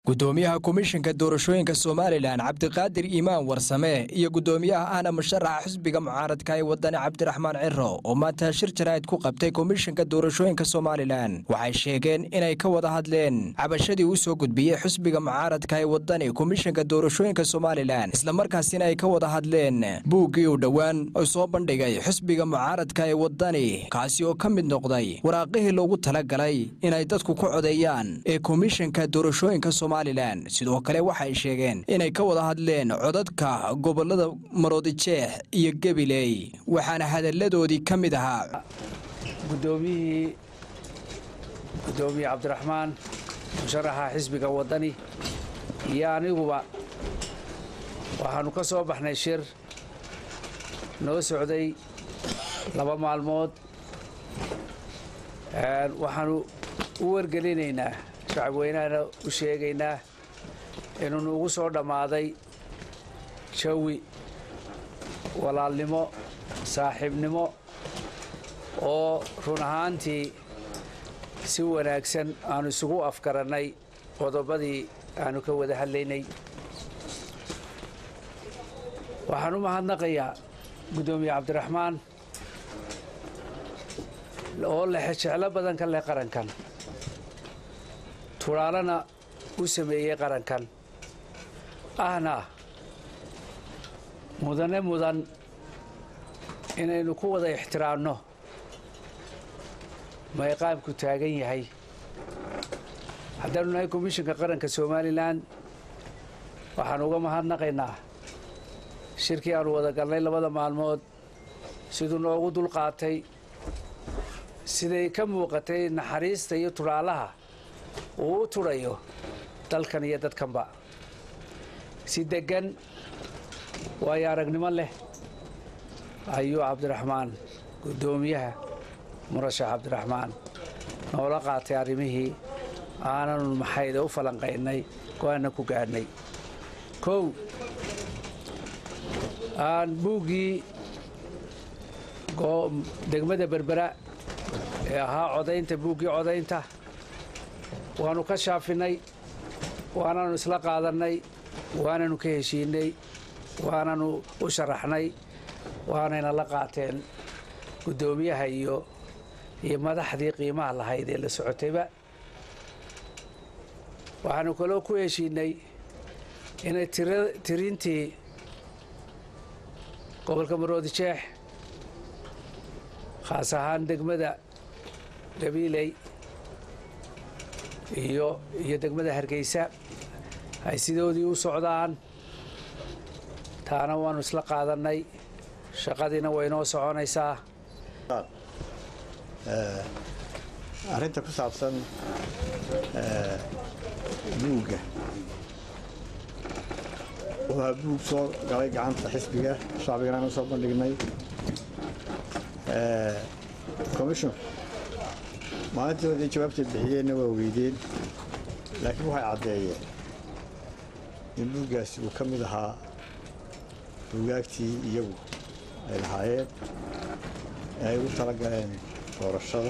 gudoomiyaha komishanka doorashooyinka Soomaaliland Cabdiqaadir Iimaan Warsame iyo gudoomiyaha ahna musharaxa xisbiga mucaaradka ee wadani Cabdiraxmaan Ciro oo maanta shir jaraa'id ku qabtay komishanka doorashooyinka Soomaaliland waxay sheegeen inay ka wada hadleen cabashadii uu soo gudbiyay xisbiga mucaaradka ee wadani komishanka doorashooyinka Soomaaliland isla markaasina ay ka wada hadleen buuggii uu dhawaan oo soo bandhigay xisbiga mucaaradka ee wadani kaasi oo ka mid noqday waraaqihii loogu talagalay inay dadku ku codeeyaan ee komishanka doorashooyinka sidoo kale waxay sheegeen inay ka wada hadleen codadka gobolada Maroodijeex iyo Gabiley waxaana hadaladoodii ka mid ahaa gudoomiye Cabdiraxmaan musharaxa xisbiga wadani iyo aniguba waxaanu ka soo baxnay shir noo socday 2 maalmood waxaanu u wargelinaynaa shacabweynaha u sheegaynaa inuu ugu soo dhamaaday jawi walaalnimo saaxiibnimo oo run ahaantii si wanaagsan aanu isugu afkaranay qodobadii aanu ka wada hadlaynay waxaan u mahadnaqayaa gudoomiye Cabdiraxmaan oo leh jeclo badan ka leh qarankan turaalana u sameeyay qarankan ahna mudan inaynu ku wada ixtiraamno mayqaabku taagan yahay haddana nahay komishanka qaranka Soomaaliland waxaan uga mahadnaqaynaa shirkii aan wada galnay 2 maalmood sidoo noogu dul qaatay siday ka muuqatay naxariista iyo turaalaha uu turayo dalkan iyo dadkanba si degan way aragnimo leh ayuu Cabdiraxmaan gudoomiyaha murashax Cabdiraxmaan noola qaatay arrimihii aanan maxayda u falanqaynay go'aana ku gaadhnay aan buuggii degmada Berbera ee ahaa codaynta buuggii codaynta waanu ka shaafinay waanaanu isla qaadanay waanaanu ka heshiinay waanaanu u sharaxnay waanayna la qaateen gudoomiyaha iyo madaxdii qiimaha lahayd ee la socotayba waxaanu kaloo ku heshiinay inay tirintii gobolka Maroodijeex khaas ahaan degmada Gabiley iyo degmada Hargeysa ay sidoodii u socdaan taana waanu isla qaadanay shaqadiina way noo soconaysaa arrinta ku saabsan buugga waa buug soo galay gacanta xisbiga shacbigana soo bandhignay commission maalintii jawaabta bixiyeen waa weydeen laakiin waxay cadeeyeen in buuggaasi uu ka mid ahaa buugaagtii iyagu ay lahaayeen ay u talagaleen doorashada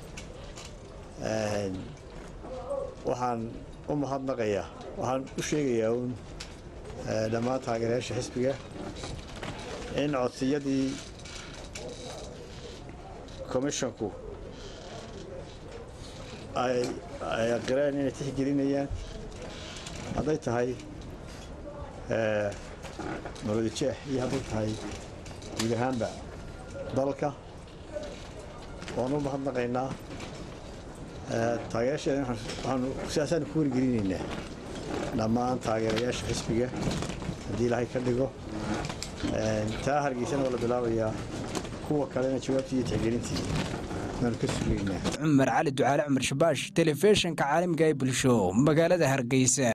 waxaan u mahadnaqayaa waxaan u sheegayaa dhammaan taageerayaasha xisbiga in codsiyadii commissionku ay aqireen inay tixgelinayaan hadday tahay Maroodijeex iyo hadday tahay guud ahaanba dalka waanu mahadnaqaynaa taageerayaasha waxaanu siyaasaan ku wargelinaynaa dhammaan taageerayaasha xisbiga haddii ilaahay ka dhigo taa Hargeysana waa la bilaabayaa kuwa kalena jawaabtii iyo tixgelintii عمر علي دعاء عمر شباش تلفزيون كعالم جاي بالشو مقالة هرقيسة.